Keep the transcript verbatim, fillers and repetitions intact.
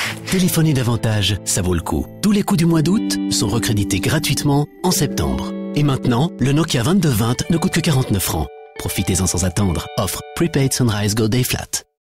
Téléphonez davantage, ça vaut le coup. Tous les coups du mois d'août sont recrédités gratuitement en septembre. Et maintenant, le Nokia vingt-deux vingt ne coûte que quarante-neuf francs. Profitez-en sans attendre. Offre Prepaid Sunrise Go Day Flat.